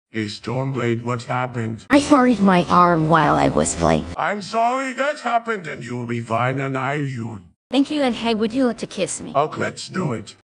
Hey Stormblade, what happened? I hurt my arm while I was playing. I'm sorry that happened and you'll be fine and you. Thank you, and hey, would you like to kiss me? Oh, let's do it.